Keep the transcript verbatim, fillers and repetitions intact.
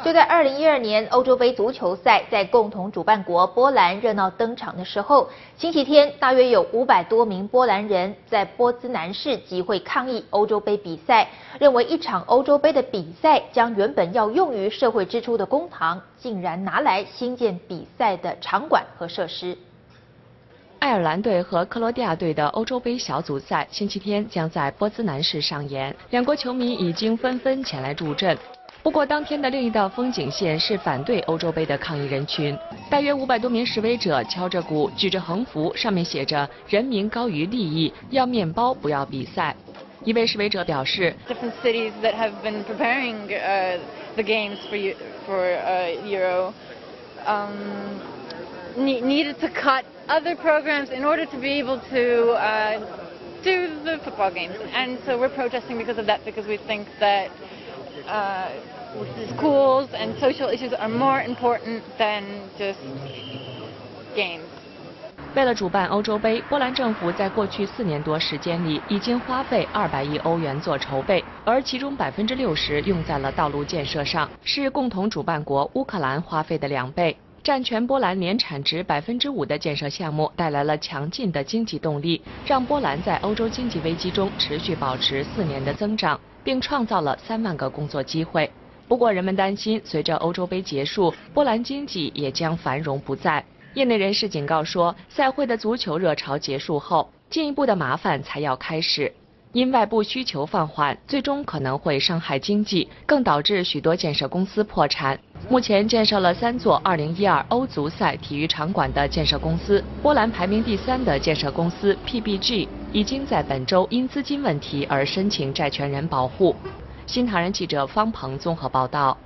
就在二零一二年欧洲杯足球赛在共同主办国波兰热闹登场的时候，星期天大约有五百多名波兰人在波兹南市集会抗议欧洲杯比赛，认为一场欧洲杯的比赛将原本要用于社会支出的公帑，竟然拿来兴建比赛的场馆和设施。 爱尔兰队和克罗地亚队的欧洲杯小组赛星期天将在波兹南市上演，两国球迷已经纷纷前来助阵。不过，当天的另一道风景线是反对欧洲杯的抗议人群，大约五百多名示威者敲着鼓，举着横幅，上面写着“人民高于利益，要面包不要比赛”。一位示威者表示 ，Different cities that have been preparing uh, the games for for uh, Euro um, needed to cut other programs in order to be able to uh, do the football games, and so we're protesting because of that, because we think that uh, schools and social issues are more important than just games. 为了主办欧洲杯，波兰政府在过去四年多时间里已经花费二百亿欧元做筹备，而其中百分之六十用在了道路建设上，是共同主办国乌克兰花费的两倍。占全波兰年产值百分之五的建设项目带来了强劲的经济动力，让波兰在欧洲经济危机中持续保持四年的增长，并创造了三万个工作机会。不过，人们担心，随着欧洲杯结束，波兰经济也将繁荣不再。业内人士警告说，赛会的足球热潮结束后，进一步的麻烦才要开始。因外部需求放缓，最终可能会伤害经济，更导致许多建设公司破产。目前建设了三座二零一二欧足赛体育场馆的建设公司，波兰排名第三的建设公司 P B G 已经在本周因资金问题而申请债权人保护。新唐人记者方鹏综合报道。